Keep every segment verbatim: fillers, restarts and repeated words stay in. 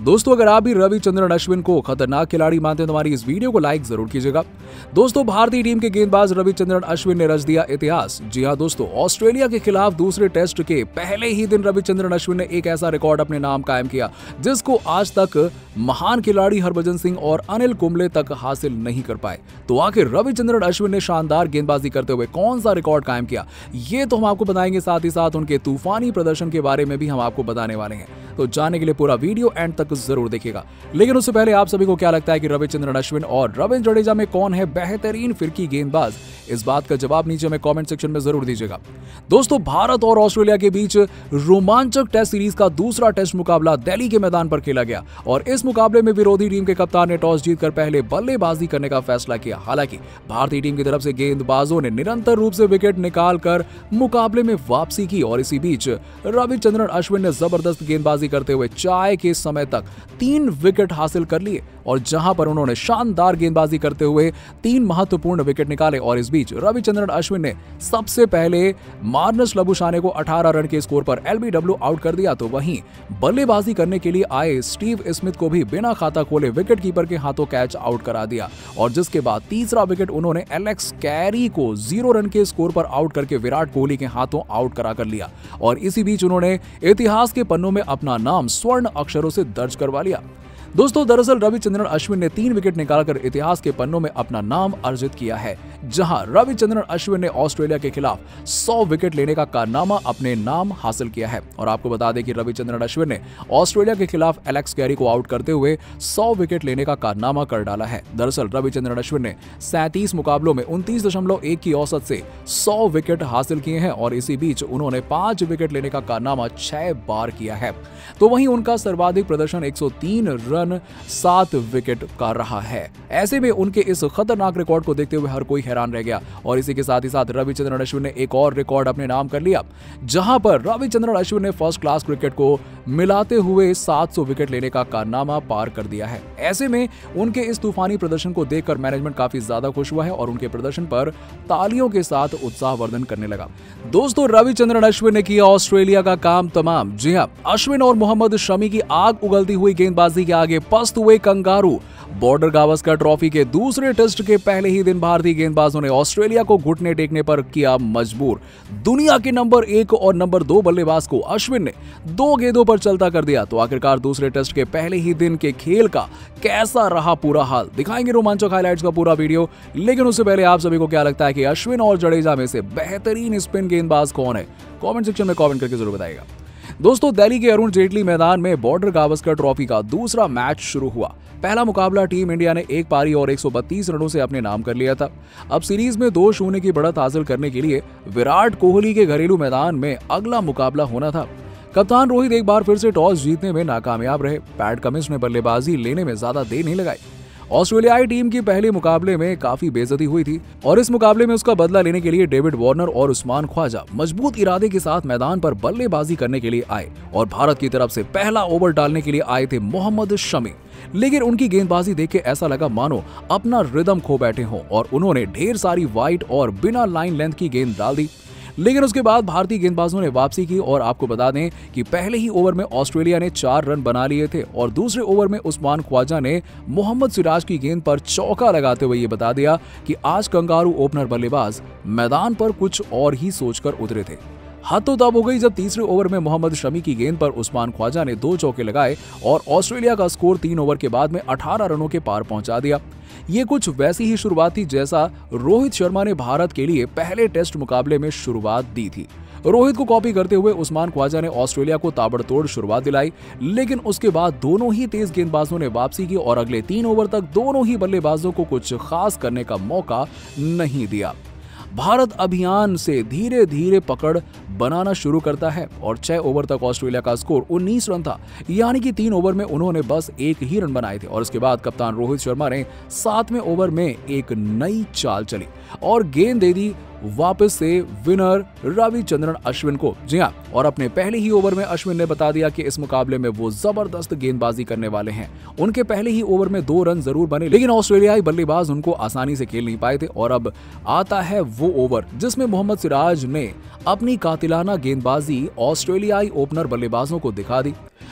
दोस्तों अगर आप भी रविचंद्रन अश्विन को खतरनाक खिलाड़ी मानते हैं तो हमारी इस वीडियो को लाइक जरूर कीजिएगा। दोस्तों भारतीय टीम के गेंदबाज रविचंद्रन अश्विन ने रच दिया इतिहास। जी हां दोस्तों, ऑस्ट्रेलिया के खिलाफ दूसरे टेस्ट के पहले ही दिन रविचंद्रन अश्विन ने एक ऐसा रिकॉर्ड अपने नाम कायम किया जिसको आज तक महान खिलाड़ी हरभजन सिंह और अनिल कुंबले तक हासिल नहीं कर पाए। तो आखिर रविचंद्रन अश्विन ने शानदार गेंदबाजी करते हुए कौन सा रिकॉर्ड कायम किया, ये तो हम आपको बताएंगे। साथ ही साथ उनके तूफानी प्रदर्शन के बारे में भी हम आपको बताने वाले हैं। तो जानने के लिए पूरा वीडियो एंड तक जरूर देखिएगा। लेकिन उससे पहले आप सभी को क्या लगता है कि रविचंद्रन अश्विन और रविंद्र जडेजा में कौन है बेहतरीन फिरकी गेंदबाज? इस बात का जवाब नीचे में कमेंट सेक्शन में जरूर दीजिएगा। दोस्तों भारत और ऑस्ट्रेलिया के बीच रोमांचक टेस्ट सीरीज का दूसरा टेस्ट मुकाबला दिल्ली के मैदान पर खेला गया और इस मुकाबले में विरोधी टीम के कप्तान ने टॉस जीतकर पहले बल्लेबाजी करने का फैसला किया। हालांकि भारतीय टीम की तरफ से गेंदबाजों ने निरंतर रूप से विकेट निकालकर मुकाबले में वापसी की और इसी बीच रविचंद्रन अश्विन ने जबरदस्त गेंदबाजी करते हुए चाय के समय तक तीन विकेट हासिल कर लिए और जहां पर उन्होंने शानदार गेंदबाजी करते हुए तीन महत्वपूर्ण विकेट निकाले। और इस बीच रविचंद्रन अश्विन ने सबसे पहले मार्नस लबुशाने को अठारह रन के स्कोर पर एलबीडब्ल्यू आउट कर दिया, तो वहीं बल्लेबाजी करने के लिए आए स्टीव स्मिथ को भी बिना खाता खोले विकेट कीपर के हाथों कैच आउट करा दिया और जिसके बाद तीसरा विकेट उन्होंने एलेक्स कैरी को जीरो रन के स्कोर पर आउट करके विराट कोहली के हाथों आउट करा कर लिया और इसी बीच उन्होंने इतिहास के पन्नों में अपना नाम स्वर्ण अक्षरों से दर्ज करवा लिया। दोस्तों दरअसल रविचंद्रन अश्विन ने तीन विकेट निकालकर इतिहास के पन्नों में अपना नाम अर्जित किया है, जहां रविचंद्रन अश्विन ने ऑस्ट्रेलिया के खिलाफ सौ विकेट लेने का कारनामा अपने नाम हासिल किया है। और आपको बता दें कि रविचंद्रन अश्विन ने ऑस्ट्रेलिया के खिलाफ एलेक्स कैरी को आउट करते हुए सौ विकेट लेने का कारनामा कर डाला है। दरअसल रविचंद्रन अश्विन ने सैंतीस मुकाबलों में उनतीस दशमलव एक की औसत से सौ विकेट हासिल किए हैं और इसी बीच उन्होंने पांच विकेट लेने का कारनामा छह बार किया है। तो वहीं उनका सर्वाधिक प्रदर्शन एक सौ तीन रन सात विकेट का रहा है। ऐसे में उनके इस खतरनाक रिकॉर्ड को देखते हुए हर कोई हैरान रह गया और इसी के साथ ही साथ रविचंद्रन अश्विन ने एक और रिकॉर्ड अपने नाम कर लिया, जहां पर रविचंद्रन अश्विन ने फर्स्ट क्लास क्रिकेट को मिलाते हुए सात सौ विकेट लेने का कारनामा पार कर दिया है। ऐसे में उनके इस तूफानी प्रदर्शन को देखकर मैनेजमेंट काफी ज्यादा खुश हुआ है और उनके प्रदर्शन पर तालियों के साथ उत्साहवर्धन करने लगा। दोस्तों रविचंद्रन अश्विन ने किया ऑस्ट्रेलिया का काम तमाम। जी हां, अश्विन और मोहम्मद शमी की आग उगलती हुई गेंदबाजी के आगे पस्त हुए कंगारू। बॉर्डर गावस्कर ट्रॉफी के दूसरे टेस्ट के पहले ही दिन भारतीय गेंदबाजों ने ऑस्ट्रेलिया को घुटने टेकने पर किया मजबूर। दुनिया के नंबर एक और नंबर दो बल्लेबाज को अश्विन ने दो गेंदों पर चलता कर दिया। तो आखिरकार दूसरे टेस्ट के पहले ही दिन के खेल का कैसा रहा पूरा हाल, दिखाएंगे रोमांचक हाइलाइट्स का पूरा वीडियो। लेकिन उससे पहले आप सभी को क्या लगता है कि अश्विन और जडेजा में से बेहतरीन स्पिन गेंदबाज कौन है? कॉमेंट सेक्शन में कॉमेंट करके जरूर बताइएगा। दोस्तों दिल्ली के अरुण जेटली मैदान में बॉर्डर गावस्कर ट्रॉफी का दूसरा मैच शुरू हुआ। पहला मुकाबला टीम इंडिया ने एक पारी और एक सौ बत्तीस रनों से अपने नाम कर लिया था। अब सीरीज में दो शून्य की बढ़त हासिल करने के लिए विराट कोहली के घरेलू मैदान में अगला मुकाबला होना था। कप्तान रोहित एक बार फिर से टॉस जीतने में नाकामयाब रहे। पैट कमिंस ने बल्लेबाजी लेने में ज्यादा देर नहीं लगाई। ऑस्ट्रेलियाई टीम की पहले मुकाबले में काफी बेइज्जती हुई थी और इस मुकाबले में उसका बदला लेने के लिए डेविड वार्नर और उस्मान ख्वाजा मजबूत इरादे के साथ मैदान पर बल्लेबाजी करने के लिए आए और भारत की तरफ से पहला ओवर डालने के लिए आए थे मोहम्मद शमी। लेकिन उनकी गेंदबाजी देख के ऐसा लगा मानो अपना रिदम खो बैठे हों और उन्होंने ढेर सारी वाइड और बिना लाइन लेंथ की गेंद डाल दी। लेकिन उसके बाद भारतीय गेंदबाजों ने वापसी की और आपको बता दें कि पहले ही ओवर में ऑस्ट्रेलिया ने चार रन बना लिए थे और दूसरे ओवर में उस्मान ख्वाजा ने मोहम्मद सिराज की गेंद पर चौका लगाते हुए ये बता दिया कि आज कंगारू ओपनर बल्लेबाज मैदान पर कुछ और ही सोचकर उतरे थे। हद तो तब हो गई जब तीसरे ओवर में मोहम्मद शमी की गेंद पर उस्मान ख्वाजा ने दो चौके लगाए और ऑस्ट्रेलिया का स्कोर तीन ओवर के बाद में अठारह रनों के पार पहुंचा दिया। ये कुछ वैसी ही शुरुआत थी जैसा रोहित शर्मा ने भारत के लिए पहले टेस्ट मुकाबले में शुरुआत दी थी। रोहित को कॉपी करते हुए उस्मान ख्वाजा ने ऑस्ट्रेलिया को ताबड़तोड़ शुरुआत दिलाई, लेकिन उसके बाद दोनों ही तेज गेंदबाजों ने वापसी की और अगले तीन ओवर तक दोनों ही बल्लेबाजों को कुछ खास करने का मौका नहीं दिया। भारत अभियान से धीरे धीरे पकड़ बनाना शुरू करता है और छह ओवर तक ऑस्ट्रेलिया का स्कोर उन्नीस रन था, यानी कि तीन ओवर में उन्होंने बस एक ही रन बनाए थे और इसके बाद कप्तान रोहित शर्मा ने सातवें ओवर में एक नई चाल चली और गेंद दे दी वापस से विनर रविचंद्रन अश्विन को। जी हां, और अपने पहले ही ओवर में अश्विन ने बता दिया कि इस मुकाबले में वो जबरदस्त गेंदबाजी करने वाले हैं। उनके पहले ही ओवर में दो रन जरूर बने, लेकिन ऑस्ट्रेलियाई बल्लेबाज उनको आसानी से खेल नहीं पाए थे और अब आता है वो ओवर जिसमें मोहम्मद सिराज ने अपनी कातिलाना गेंदबाजी ऑस्ट्रेलियाई ओपनर बल्लेबाजों को दिखा दी।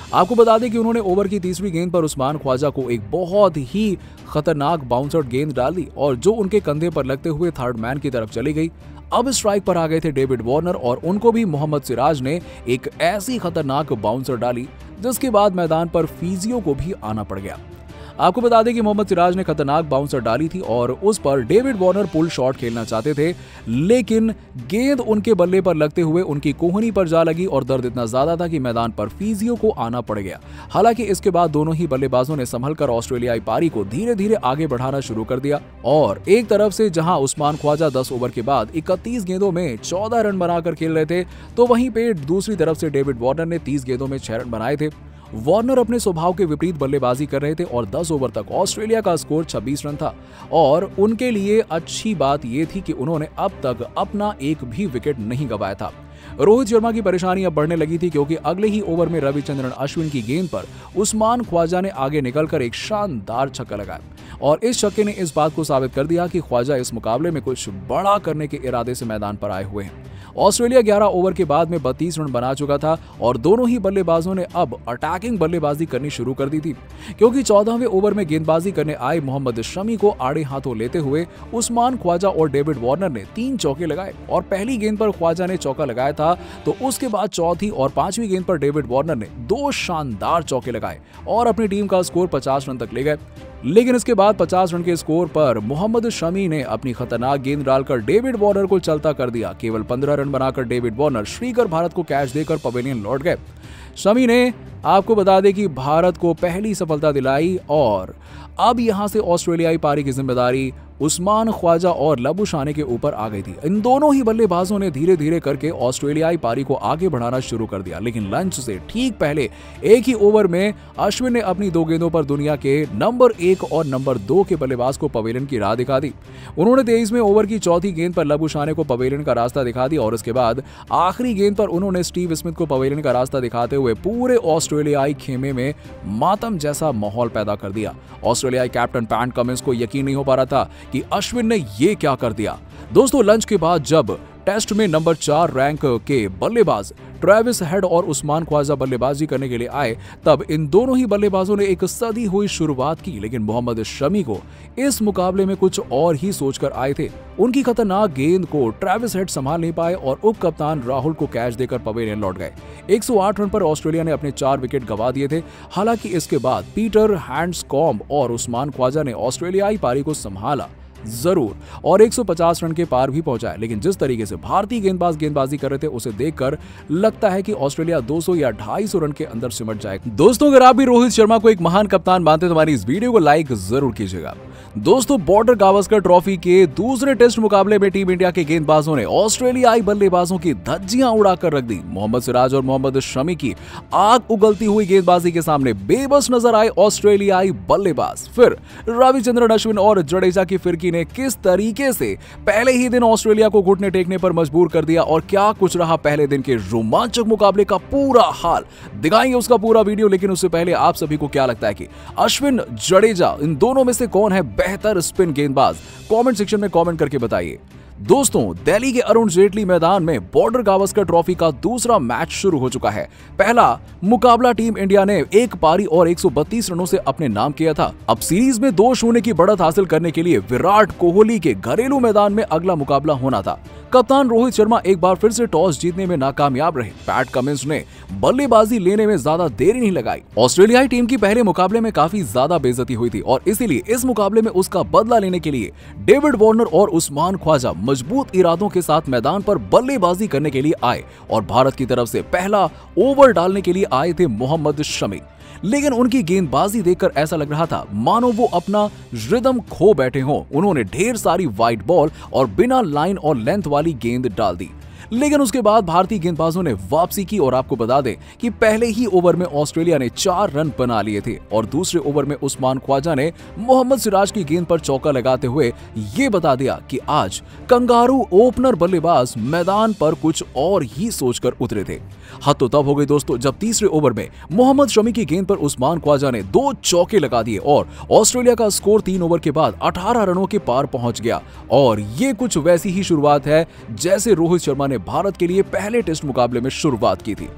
आपको बता दें कि उन्होंने ओवर की तीसरी गेंद पर उस्मान ख्वाजा को एक बहुत ही खतरनाक बाउंसर गेंद डाल दी और जो उनके कंधे पर लगते हुए थर्ड मैन की तरफ चली गई। अब स्ट्राइक पर आ गए थे डेविड वार्नर और उनको भी मोहम्मद सिराज ने एक ऐसी खतरनाक बाउंसर डाली जिसके बाद मैदान पर फिजियो को भी आना पड़ गया। आपको बता दें कि मोहम्मद सिराज ने खतरनाक बाउंसर डाली थी और उस पर डेविड वार्नर पुल शॉट खेलना चाहते थे, लेकिन गेंद उनके बल्ले पर लगते हुए उनकी कोहनी पर जा लगी और दर्द इतना ज्यादा था कि मैदान पर फिजियो को आना पड़ गया। हालांकि इसके बाद दोनों ही बल्लेबाजों ने संभलकर ऑस्ट्रेलियाई पारी को धीरे धीरे आगे बढ़ाना शुरू कर दिया और एक तरफ से जहां उस्मान ख्वाजा दस ओवर के बाद इकतीस गेंदों में चौदह रन बनाकर खेल रहे थे, तो वहीं पे दूसरी तरफ से डेविड वार्नर ने तीस गेंदों में छह रन बनाए थे। वार्नर अपने स्वभाव के विपरीत बल्लेबाजी कर रहे थे और दस ओवर तक ऑस्ट्रेलिया का स्कोर छब्बीस रन था और उनके लिए अच्छी बात यह थी कि उन्होंने अब तक अपना एक भी विकेट नहीं गंवाया था। रोहित शर्मा की परेशानी अब बढ़ने लगी थी क्योंकि अगले ही ओवर में रविचंद्रन अश्विन की गेंद पर उस्मान ख्वाजा ने आगे निकलकर एक शानदार छक्का लगाया और इस छक्के ने इस बात को साबित कर दिया कि ख्वाजा इस मुकाबले में कुछ बड़ा करने के इरादे से मैदान पर आए हुए हैं। ऑस्ट्रेलिया ग्यारह ओवर के बाद में बत्तीस रन बना चुका था और दोनों ही बल्लेबाजों ने अब अटैकिंग बल्लेबाजी करनी शुरू कर दी थी क्योंकि चौदहवें ओवर में गेंदबाजी करने आए मोहम्मद शमी को आड़े हाथों लेते हुए उस्मान ख्वाजा और डेविड वार्नर ने तीन चौके लगाए और पहली गेंद पर ख्वाजा ने चौका लगाया था तो उसके बाद चौथी और पांचवी गेंद पर डेविड वार्नर ने दो शानदार चौके लगाए और अपनी टीम का स्कोर पचास रन तक ले गए। लेकिन इसके बाद पचास रन के स्कोर पर मोहम्मद शमी ने अपनी खतरनाक गेंद डालकर डेविड वार्नर को चलता कर दिया। केवल पंद्रह रन बनाकर डेविड वार्नर श्रीकर भारत को कैच देकर पवेलियन लौट गए। शमी ने आपको बता दें कि भारत को पहली सफलता दिलाई और अब यहां से ऑस्ट्रेलियाई पारी की जिम्मेदारी उस्मान ख्वाजा और लबुशाने के ऊपर आ गई थी। इन दोनों ही बल्लेबाजों ने धीरे धीरे करके ऑस्ट्रेलियाई पारी को आगे बढ़ाना शुरू कर दिया, लेकिन लंच से ठीक पहले एक ही ओवर में अश्विन ने अपनी दो गेंदों पर दुनिया के नंबर एक और नंबर दो के बल्लेबाज को पवेलियन की राह दिखा दी। उन्होंने तेईसवें ओवर की चौथी गेंद पर लबुशाने को पवेलियन का रास्ता दिखा दिया और उसके बाद आखिरी गेंद पर उन्होंने स्टीव स्मिथ को पवेलियन का रास्ता दिखाते हुए पूरे ऑस्ट्रेलियाई खेमे में मातम जैसा माहौल पैदा कर दिया। ऑस्ट्रेलियाई कैप्टन पैट कमिंस को यकीन नहीं हो पा रहा था कि अश्विन ने ये क्या कर दिया। दोस्तों, लंच के बाद जब टेस्ट में नंबर चार रैंक के बल्लेबाज ट्रेविस हेड और उस्मान ख्वाजा बल्लेबाजी करने के लिए आए, तब इन दोनों ही बल्लेबाजों ने एक सदी हुई शुरुआत की, लेकिन मोहम्मद शमी को इस मुकाबले में कुछ और ही सोचकर आए थे। उनकी खतरनाक गेंद को ट्रेविस हेड संभाल नहीं पाए और उप कप्तान राहुल को कैच देकर पवेलियन लौट गए। एक सौ आठ रन पर ऑस्ट्रेलिया ने अपने चार विकेट गंवा दिए थे। हालांकि इसके बाद पीटर हैंड्सकॉम्ब और उस्मान ख्वाजा ने ऑस्ट्रेलियाई पारी को संभाला जरूर और एक सौ पचास रन के पार भी पहुंचाए, लेकिन जिस तरीके से भारतीय गेंदबाज गेंदबाजी कर रहे थे उसे देखकर लगता है कि ऑस्ट्रेलिया दो सौ या ढाई सौ रन के अंदर सिमट जाएगा। दोस्तों, अगर आप भी रोहित शर्मा को एक महान कप्तान मानते हैं तो हमारी इस वीडियो को लाइक जरूर कीजिएगा। दोस्तों, बॉर्डर गावस्कर ट्रॉफी के दूसरे टेस्ट मुकाबले में टीम इंडिया के गेंदबाजों ने ऑस्ट्रेलियाई बल्लेबाजों की धज्जियां उड़ाकर रख दी। मोहम्मद सिराज और मोहम्मद शमी की आग उगलती हुई गेंदबाजी के सामने बेबस नजर आए ऑस्ट्रेलियाई बल्लेबाज। फिर रविचंद्रन अश्विन और जडेजा की फिरकी ने किस तरीके से पहले ही दिन ऑस्ट्रेलिया को घुटने टेकने पर मजबूर कर दिया और क्या कुछ रहा पहले दिन के रोमांचक मुकाबले का पूरा हाल, दिखाएंगे उसका पूरा वीडियो। लेकिन उससे पहले आप सभी को क्या लगता है कि अश्विन जडेजा इन दोनों में से कौन है बेहतर स्पिन गेंदबाज? कमेंट सेक्शन में कमेंट करके बताइए। दोस्तों, दिल्ली के अरुण जेटली मैदान में बॉर्डर गावस्कर ट्रॉफी का दूसरा मैच शुरू हो चुका है। पहला मुकाबला टीम इंडिया ने एक पारी और एक सौ बत्तीस रनों से अपने नाम किया था। अब सीरीज में दो शून्य की बढ़त हासिल करने के लिए विराट कोहली के घरेलू मैदान में अगला मुकाबला होना था। कप्तान रोहित शर्मा एक बार फिर से टॉस जीतने में नाकामयाब रहे। पैट कमिंस ने बल्लेबाजी लेने में ज्यादा देरी नहीं लगाई। ऑस्ट्रेलियाई टीम की पहले मुकाबले में काफी ज्यादा बेइज्जती हुई थी और इसीलिए इस मुकाबले में उसका बदला लेने के लिए डेविड वार्नर और उस्मान ख्वाजा मजबूत इरादों के साथ मैदान पर बल्लेबाजी करने के लिए आए और भारत की तरफ से पहला ओवर डालने के लिए आए थे मोहम्मद शमी। लेकिन उनकी गेंदबाजी देखकर ऐसा लग रहा था मानो वो अपना रिदम खो बैठे हों। उन्होंने ढेर सारी वाइड बॉल और बिना लाइन और लेंथ वाली गेंद डाल दी, लेकिन उसके बाद भारतीय गेंदबाजों ने वापसी की और आपको बता दें कि पहले ही ओवर में ऑस्ट्रेलिया ने चार रन बना लिए थे और दूसरे ओवर में उस्मान ख्वाजा ने मोहम्मद सिराज की गेंद पर चौका लगाते हुए ये बता दिया कि आज कंगारू ओपनर बल्लेबाज मैदान पर कुछ और ही सोचकर उतरे थे। हद तो तब हो गई दोस्तों जब तीसरे ओवर में मोहम्मद शमी की गेंद पर उस्मान ख्वाजा ने दो चौके लगा दिए और ऑस्ट्रेलिया का स्कोर तीन ओवर के बाद अठारह रनों के पार पहुंच गया। और ये कुछ वैसी ही शुरुआत है जैसे रोहित शर्मा ने भारत के लिए पहले टेस्ट मुकाबले में शुरुआत की थी।